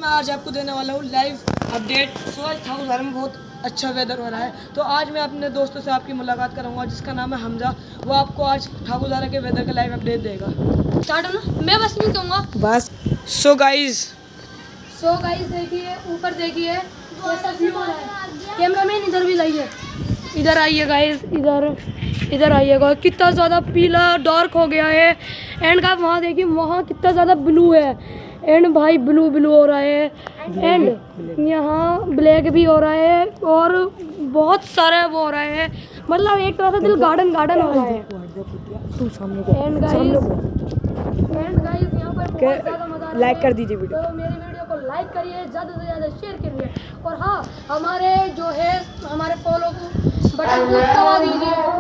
मैं आज आपको देने वाला हूँ लाइव अपडेट। सुबह ठाकुरद्वारा में बहुत अच्छा वेदर हो रहा है, तो आज मैं अपने दोस्तों से आपकी मुलाकात कराऊंगा जिसका नाम है हमजा। वो आपको आज ठाकुरद्वारा के वेदर का लाइव अपडेट देगा। स्टार्ट हो ना, मैं बस नहीं कहूँगा बस। सो गाइज देखिए, ऊपर देखिए कैसा व्यू हो रहा है। कैमरामैन इधर भी लाइए, इधर आइए गाइस, इधर आइएगा। कितना ज़्यादा पीला डार्क हो गया है। एंड का वहाँ देखिए, वहाँ कितना ज़्यादा ब्लू है। एंड भाई ब्लू हो रहा है। एंड यहाँ ब्लैक भी हो रहा है और बहुत सारा वो हो रहा है। मतलब एक तरह से दिल गार्डन हो रहा है। एंड गाइस यहाँ पर बहुत ज़्यादा मजा आ रहा है। लाइक कर दीजिए वीडियो, तो मेरी वीडियो को लाइक करिए, ज़्यादा से ज़्यादा शेयर करिए। और हाँ, हमारे जो है हमारे फॉलो बटन को दबा दीजिए।